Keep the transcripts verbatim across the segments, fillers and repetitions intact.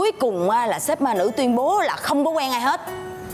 cuối cùng là sếp ma nữ tuyên bố là không có quen ai hết.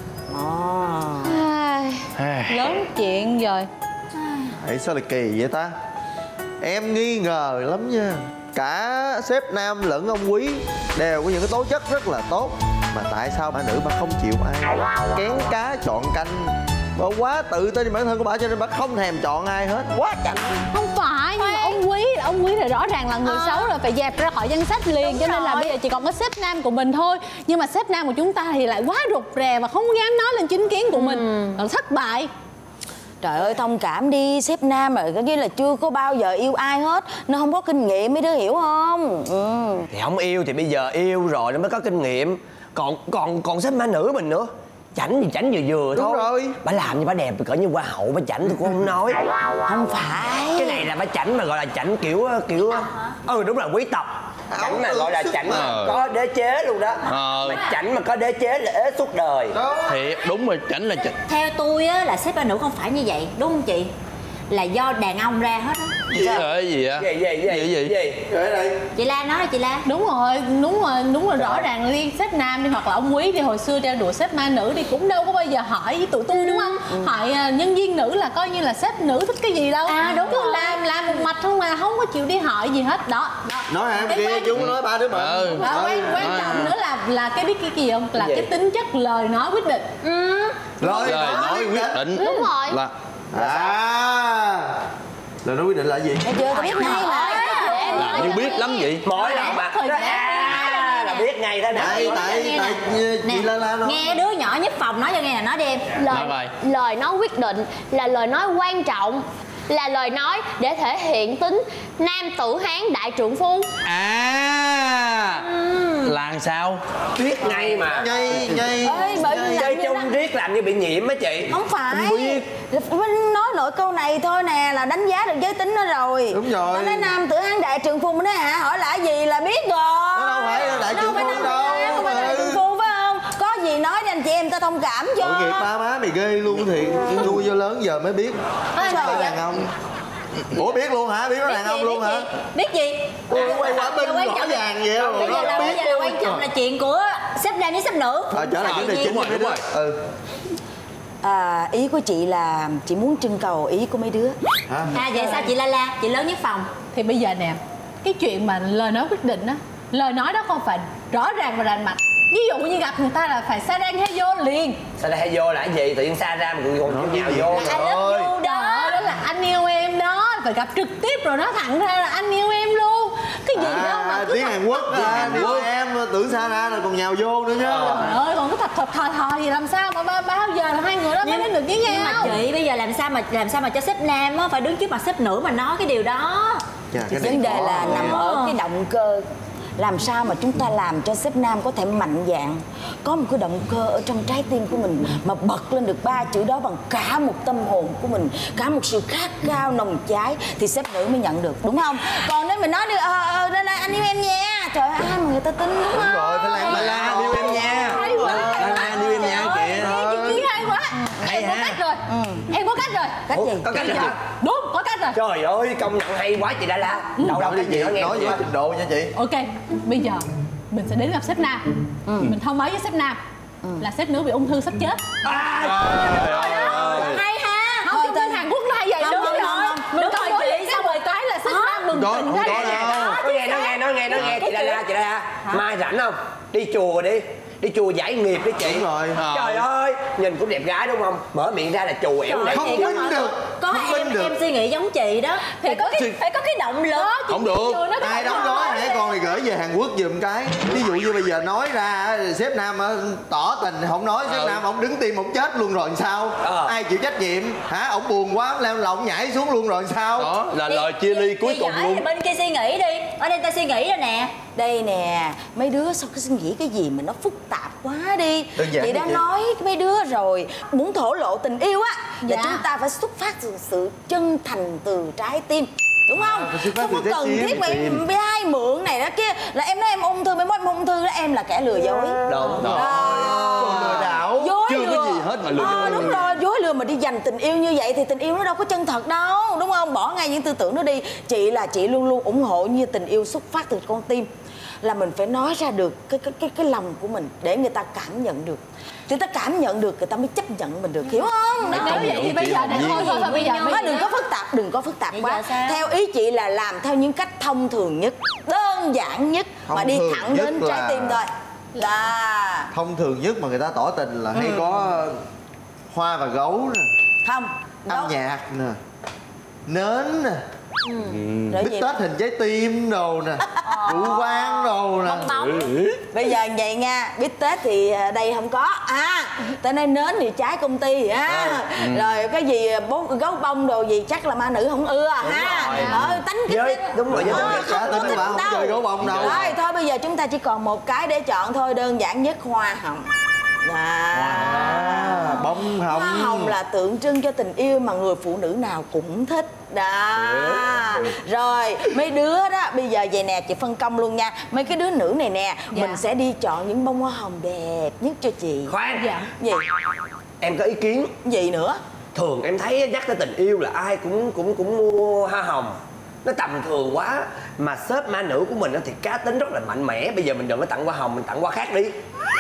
À, lớn chuyện rồi. Ê, sao lại kỳ vậy ta? Em nghi ngờ lắm nha. Cả sếp Nam lẫn ông Quý đều có những cái tố chất rất là tốt, mà tại sao bà nữ bà không chịu ai? Kén cá chọn canh. Bà quá tự tin bản thân của bà cho nên bà không thèm chọn ai hết. Quá chảnh. Không phải, nhưng mà ông Quý ông Quý thì rõ ràng là người à. xấu rồi, phải dẹp ra khỏi danh sách liền. Đúng cho nên rồi. Là bây giờ chỉ còn có sếp Nam của mình thôi. Nhưng mà sếp Nam của chúng ta thì lại quá rụt rè và không dám nói lên chính kiến của mình. ừ. Thất bại. Trời ơi, thông cảm đi, sếp Nam rồi cái là chưa có bao giờ yêu ai hết, nó không có kinh nghiệm, mấy đứa hiểu không? Ừ. Thì không yêu thì bây giờ yêu rồi nó mới có kinh nghiệm. Còn còn còn sếp ma nữ mình nữa, chảnh thì chảnh vừa vừa Đúng thôi. rồi. Bà làm như bà đẹp cỡ như hoa hậu, bà chảnh thì cũng không nói. Không phải. Cái này là bà chảnh mà gọi là chảnh kiểu kiểu ừ đúng là quý tộc. Chảnh mà gọi là chảnh ờ. có đế chế luôn đó. ờ. Mà chảnh mà có đế chế là ế suốt đời. Thì đúng rồi, chảnh là chảnh. Theo tôi á là sếp ba nữ không phải như vậy, đúng không chị? Là do đàn ông ra hết á. Gì vậy? Gì vậy? Gì gì gì gì gì? gì? Chị Lan nói là chị Lan. Đúng rồi, đúng rồi, đúng rồi, rõ ràng là đi sếp Nam đi hoặc là ông Quý đi hồi xưa treo đùa sếp ma nữ đi cũng đâu có bao giờ hỏi với tụi tôi đúng không? Ừ. Hỏi uh, nhân viên nữ là coi như là sếp nữ thích cái gì đâu. À đúng rồi. Làm làm một mạch không mà không có chịu đi hỏi gì hết đó. đó. Nói em kia quan... chú nói ba đứa mình. Ừ. Đó, quan, quan trọng nữa là là cái biết cái gì không? Là cái, cái tính chất lời nói quyết định. Ừ. Lời, lời nói quyết định. Đúng rồi. Là à lời nói quyết định là gì? Thấy chưa, tôi biết ngay mà. là như biết lắm vậy. Mỗi lần mà à, là biết ngay thế nào. Tại tại tại chị La La nói. Nghe đứa nhỏ nhất phòng nói cho nghe là nói đi em. Lời lời nói quyết định là lời nói quan trọng, là lời nói để thể hiện tính nam tử hán đại trượng phu. À ừ. Là sao? Biết ngay mà. Ngay ngay. Chơi chung riết làm như bị nhiễm á chị. Không phải. Nói nội câu này thôi nè là đánh giá được giới tính nó rồi. Đúng rồi. Nó nói nam tử hán đại trượng phu, nó hả? Hỏi lại gì là biết rồi. Nó đâu phải đại trượng phu đâu. Không phải đại trượng phu phải không? Có gì nói cho anh chị em ta thông cảm cho. Tội nghiệp ba má mày ghê luôn thì nuôi vô lớn giờ mới biết. Sao phải đàn ông. Ủa biết luôn hả? Biết nó đàn ông luôn hả? Biết gì? Ủa quay quả binh rõ ràng vậy rồi. Bây giờ là bây giờ là quan trọng là chuyện của sếp nam với sếp nữ. Ờ trở lại vấn đề chính rồi, đúng rồi. Ừ. À, ý của chị là chị muốn trưng cầu ý của mấy đứa. Hả? À vậy sao chị La La, chị lớn nhất phòng? Thì bây giờ nè, cái chuyện mà lời nói quyết định á, lời nói đó không phải rõ ràng và rành mạch. Ví dụ như gặp người ta là phải sa rang hay vô liền. Sa rang hay vô là cái gì? Tự nhiên sa ra mà còn còn nhào vô. Anh love you đó, đó là anh yêu em đó. Phải gặp trực tiếp rồi nói thẳng ra là anh yêu em luôn. Cái gì à, đâu mà tiếng Hàn Quốc á, anh yêu em tưởng xa ra là còn nhào vô nữa chứ. Trời ơi, còn cái thật thật thò thò thì làm sao mà ba, bao giờ là hai người đó mới đến được với nhau. Nhưng mà chị bây giờ làm sao mà làm sao mà cho sếp nam á phải đứng trước mặt sếp nữ mà nói cái điều đó. Chà, cái vấn đề là nằm ở cái động cơ. Làm sao mà chúng ta làm cho sếp nam có thể mạnh dạn, có một cái động cơ ở trong trái tim của mình mà bật lên được ba chữ đó bằng cả một tâm hồn của mình, cả một sự khát khao nồng cháy thì sếp nữ mới nhận được, đúng không? Còn nếu mình nói đi ờ ờ đây là anh yêu em nha, trời ơi ai mà người ta tin, đúng không? Đúng rồi, phải lan La La yêu em nha. Hay quá. La La yêu em nha kìa. Chị hay quá. Em có cách rồi. Em có cách rồi. Cách gì? Có cách gì? Đúng, có cách rồi. Trời ơi, công nhận hay quá chị La La. Đâu đâu cái gì nói nghe. Nói với trình độ nha chị. Ok, bây giờ mình sẽ đến gặp sếp nam. ừ. Mình thông báo với sếp nam ừ. là sếp nữ bị ung thư sắp chết. À, hay ha. Không, trong phim Hàn Quốc nó hay vậy. Đúng rồi. Mình công bố chị xong rồi cái là sếp nam bừng tỉnh ra. Nói nghe, nói nghe, nói nghe, nói nghe chị La La, chị La La. Mai rảnh không? Đi chùa đi. Đi chùa giải nghiệp đi chị. Đúng rồi. Trời ơi, nhìn cũng đẹp gái đúng không? Mở miệng ra là chùa ẻo đẹp. Không tin được. Có em em suy nghĩ giống chị đó. Thì có cái phải có cái động lực. Không được. Ai đóng gói hãy con thì gửi về Hàn Quốc giùm cái. Ví dụ như bây giờ nói ra sếp nam tỏ tình không nói, sếp nam ổng đứng tim ổng chết luôn rồi sao? Ai chịu trách nhiệm? Hả? Ổng buồn quá leo lồng nhảy xuống luôn rồi sao? Đó là lời chia ly cuối cùng luôn. Thì bên kia suy nghĩ đi. Ở đây ta suy nghĩ rồi nè. Đây nè, mấy đứa sao cái suy nghĩ cái gì mà nó phức tạp quá đi. Chị đã chị. nói mấy đứa rồi, muốn thổ lộ tình yêu á là dạ. chúng ta phải xuất phát từ sự chân thành từ trái tim, đúng không? À, không có cần thiết mà em với ai mượn này đó kia là em nói em ung thư, mới mất ung thư đó em là kẻ lừa dối. Đúng rồi. Còn lừa đảo. Dối Chưa lừa. có gì hết mà lừa à, dối. Đúng rồi, dối lừa mà đi dành tình yêu như vậy thì tình yêu nó đâu có chân thật đâu, đúng không? Bỏ ngay những tư tưởng đó đi. Chị là chị luôn luôn ủng hộ như tình yêu xuất phát từ con tim. là mình phải nói ra được cái cái cái cái lòng của mình để người ta cảm nhận được. Thì ta cảm nhận được người ta mới chấp nhận mình được, hiểu không? Nếu vậy thì bây giờ để thôi thôi thôi bây giờ Thôi đừng có phức tạp, đừng có phức tạp Bây quá. giờ sao? Theo ý chị là làm theo những cách thông thường nhất, đơn giản nhất, Thông mà đi thường thẳng nhất đến là- trái tim thôi. Là Thông thường nhất mà người ta tỏ tình là hay có hoa và gấu nè, không âm đâu. nhạc nè, nến nè, Rồi bít gì? tết hình trái tim đồ nè, rượu vang đồ nè. Bây giờ vậy nha, bít tết thì đây không có à, tới nay nến thì trái công ty á, rồi cái gì bố gấu bông đồ gì chắc là ma nữ không ưa ha. Ờ, tánh kích Với- thích. đúng rồi, với Ờ, tính cách cá không tính có thích mà không đâu. chơi gấu bông đâu. Rồi thôi bây giờ chúng ta chỉ còn một cái để chọn thôi, đơn giản nhất, hoa hồng. À, bông hồng. Hoa hồng là tượng trưng cho tình yêu mà người phụ nữ nào cũng thích đó. Rồi mấy đứa đó bây giờ vậy nè, chị phân công luôn nha. Mấy cái đứa nữ này nè, mình sẽ đi chọn những bông hoa hồng đẹp nhất cho chị. Khoan, Dạ. Gì? em có ý kiến. Gì nữa? Thường em thấy nhắc tới tình yêu là ai cũng cũng cũng mua hoa hồng. Nó tầm thường quá. Mà sếp ma nữ của mình á thì cá tính rất là mạnh mẽ. Bây giờ mình đừng có tặng hoa hồng, mình tặng hoa khác đi.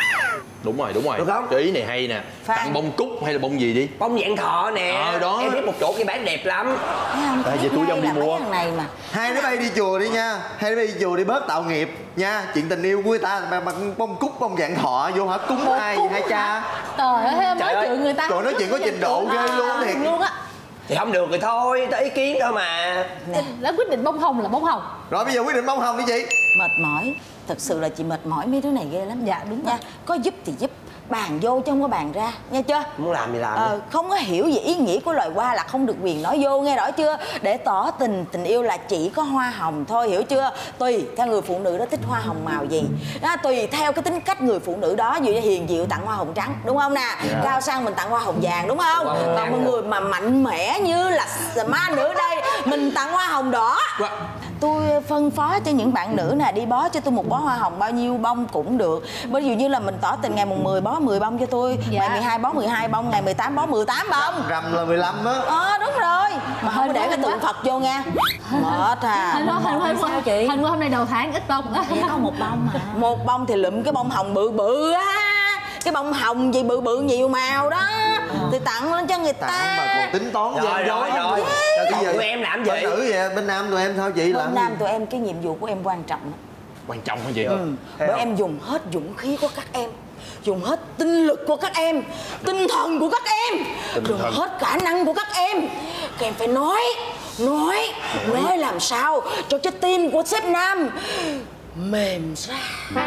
Đúng rồi, đúng rồi. Được không? Cái ý này hay nè. Phan. Tặng bông cúc hay là bông gì đi? Bông dạng thọ nè. Ờ, đó. Em biết một chỗ kia bán đẹp lắm. Thấy không? À, Thấy vậy tôi ngay dông đi là mấy mua. thằng này mà. Hai đứa bay đi chùa đi nha, hai đứa bay đi chùa đi bớt tạo nghiệp nha. Chuyện tình yêu của người ta mà, mà bông cúc bông dạng thọ vô hả, cúng hai cúng hai cha. Trời ơi, Trời nói ơi. chuyện người ta. Trời, nói chuyện có trình độ ghê luôn thiệt. Luôn á. Thì không được rồi thôi, tới ý kiến thôi mà. Nè, Đã quyết định bông hồng là bông hồng. Rồi bây giờ quyết định bông hồng đi chị. mệt mỏi. Thật sự là chị mệt mỏi mấy đứa này ghê lắm. Dạ, đúng nha. rồi. Có giúp thì giúp, bàn vô chứ không có bàn ra, nghe chưa? Muốn làm thì làm đi. Ờ, không có hiểu về ý nghĩa của loài hoa là không được quyền nói vô, nghe rõ chưa? Để tỏ tình tình yêu là chỉ có hoa hồng thôi, hiểu chưa? Tùy theo người phụ nữ đó thích hoa hồng màu gì đó, tùy theo cái tính cách người phụ nữ đó. Ví dụ như hiền diệu tặng hoa hồng trắng, đúng không nè? Cao sang mình tặng hoa hồng vàng, đúng không? Hoa hồng Còn vàng một rồi. người mà mạnh mẽ như là ma nữ đây, mình tặng hoa hồng đỏ. Tôi phân phó cho những bạn nữ nè, đi bó cho tôi một bó hoa hồng bao nhiêu bông cũng được. Ví dụ như là mình tỏ tình ngày mùng mười bó mười bông cho tôi, Dạ. ngày mười hai bó mười hai bông, ngày mười tám bó mười tám bông. Rằm là mười lăm á. Ờ đúng rồi, mà không có để cái tượng Phật vô nha. Mệt à. Hình quá, hình quá, hình sao quá. chị? Hình quá hôm nay đầu tháng ít bông. Chỉ có một bông mà. Một bông thì lụm cái bông hồng bự bự á, cái bông hồng gì bự bự nhiều màu đó thì tặng lên cho người ta. Tặng mà còn tính toán Rồi, gian rồi, dối. rồi. Rồi còn tụi em làm gì? Bên nữ vậy, bên nam tụi em sao chị làm Bên gì? nam tụi em cái nhiệm vụ của em quan trọng lắm. Quan trọng hả chị? Ừ. Thấy Bởi không? em dùng hết dũng khí của các em, dùng hết tinh lực của các em, tinh thần của các em, dùng thần. hết khả năng của các em. Các em phải nói, nói, nói làm sao cho trái tim của sếp Nam mềm ra,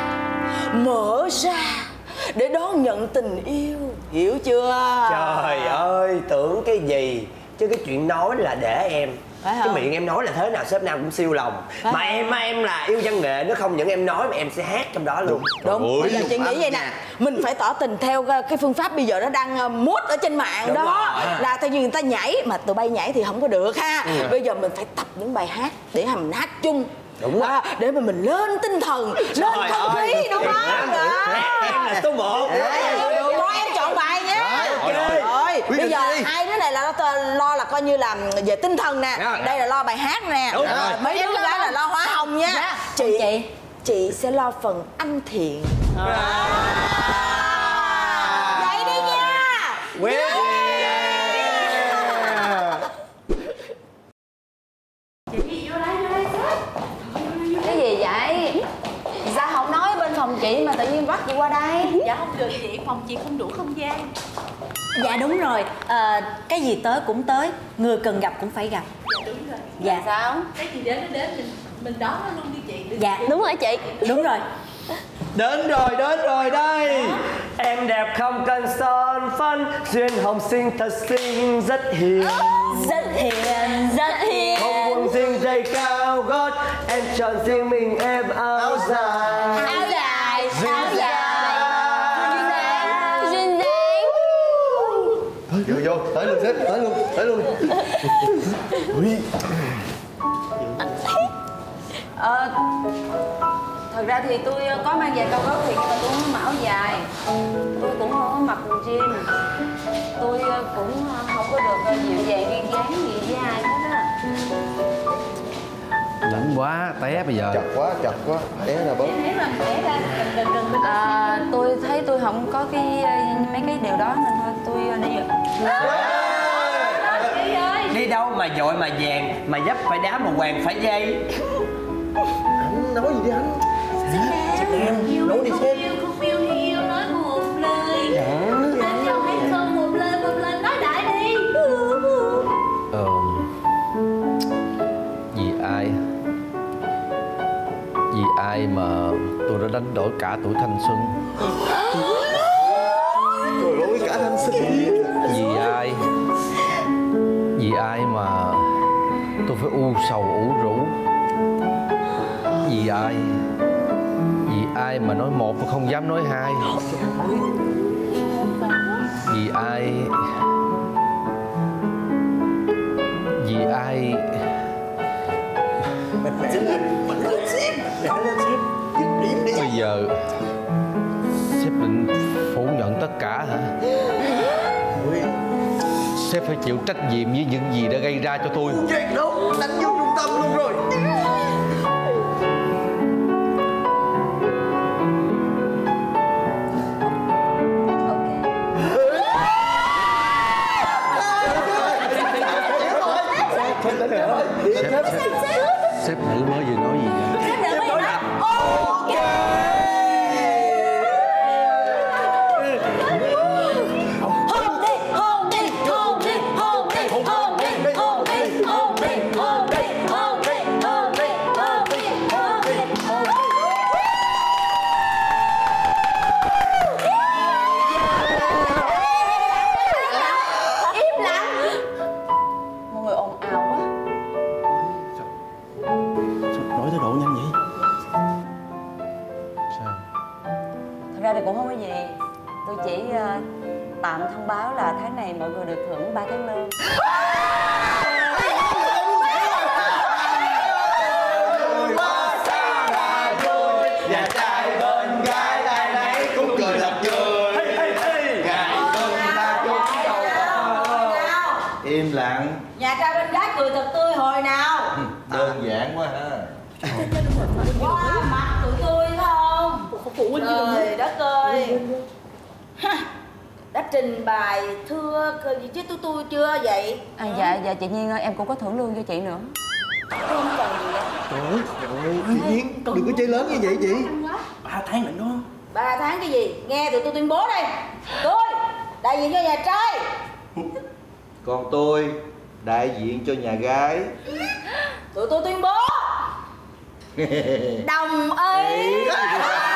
mở ra để đón nhận tình yêu, hiểu chưa? Trời ơi, tưởng cái gì. Chứ cái chuyện nói là để em. Phải Cái không? miệng em nói là thế nào sếp nào cũng siêu lòng. Phải Mà không? em mà em là yêu văn nghệ, nó không những em nói mà em sẽ hát trong đó luôn. Đúng, Ôi, bây giờ chị nghĩ vậy nè, mình phải tỏ tình theo cái phương pháp bây giờ nó đang uh, mốt ở trên mạng. Đúng đó rồi. là tại vì người ta nhảy mà tụi bay nhảy thì không có được ha. Bây giờ mình phải tập những bài hát để mà mình hát chung. Đúng rồi. À, để mà mình lên tinh thần, lên Trời không khí, ơi, đúng không? Đó. em là số một. Rồi em chọn bài nhé. Rồi, ok. Rồi, Quyết bây định giờ đi. hai đứa này là lo, lo là coi như là về tinh thần nè. Rồi. Đây là lo bài hát nè. Đúng Rồi, rồi. mấy đứa gái là lo hóa hồng nha. Dạ. Chị Chị. chị sẽ lo phần anh thiện. Vậy đi nha. Cái gì vậy? Sao không nói bên phòng chị mà tự nhiên bắt chị qua đây? Dạ không được chị, phòng chị không đủ không gian. Dạ đúng rồi, ờ, cái gì tới cũng tới, người cần gặp cũng phải gặp. Dạ đúng rồi. Dạ sao? Cái gì đến nó đến, mình mình đón nó luôn đi chị. Đừng- Dạ đúng rồi chị. Đúng rồi. Đến rồi, đến rồi đây. Em đẹp không cần son phấn, duyên hồng xinh thật xinh rất hiền. Rất hiền, rất hiền. Không buông riêng giày cao gót, em chọn riêng mình em áo dài. Áo dài, áo dài. Duyên dáng. Vô vô, tới luôn sếp, tới luôn, tới luôn. Ui. Ờ, thật ra thì tôi có mang giày cao gót thì nhưng mà tôi không có áo dài. Tôi cũng không có mặc quần jean. Tôi cũng không có được dịu dàng duyên dáng gì với ai hết á. Lạnh quá, té bây giờ. Chật quá, chật quá, té ra bớt. À, tôi thấy tôi không có cái mấy cái điều đó nên thôi tôi đi rồi. Đi đâu mà dội mà vàng, mà dấp phải đá mà hoàng phải dây. Anh nói gì đi anh? Em nói đi xem. Yêu không yêu thì yêu nói một lời. Anh không hay không một lời một lời nói đại đi. Ờ... Vì ai? Vì ai mà tôi đã đánh đổi cả tuổi thanh xuân? Trời ơi, cả thanh xuân. Vì ai? Vì ai mà tôi phải u sầu ủ rũ? Vì ai? Vì ai mà nói một mà không dám nói hai? Vì ai? Vì ai? Bây giờ sếp định phủ nhận tất cả hả? Sếp phải chịu trách nhiệm với những gì đã gây ra cho tôi. Chuyện đúng, đánh vô trung tâm luôn rồi. Sếp, sếp, sếp nữ mới vừa nói gì vậy? Sếp nữ mới vừa nói ok. Hôn đi, hôn đi, hôn đi, hôn đi, hôn đi, hôn đi, hôn đi, hôn đi, hôn đi, hôn đi, hôn đi, hôn đi, hôn đi. Im lặng. Mọi người ồn ào quá. Nói thái độ nhanh vậy? Sao? Thật ra thì cũng không có gì. Tôi chỉ uh, tạm thông báo là tháng này mọi người được hưởng ba tháng lương. Và trai bên gái ai nấy cũng cười thật vui. Ngày xuân ta chúc cầu. Im lặng. Nhà trai bên gái cười thật tươi hồi nào? Đơn giản quá ha. Qua mặt tụi tôi phải không? Trời đất ơi. Ha, đã trình bày thưa gì chứ tụi tôi chưa vậy? À, dạ dạ chị Nhiên ơi, em cũng có thưởng lương cho chị nữa. Không cần gì vậy? Trời ơi, trời ơi, Chị Nhiên, đừng có chơi lớn như vậy chị. Ba tháng lận đó. Ba tháng cái gì? Nghe tụi tôi tuyên bố đây. Tôi đại diện cho nhà trai. Còn tôi đại diện cho nhà gái. Tụi tôi tuyên bố đồng ý.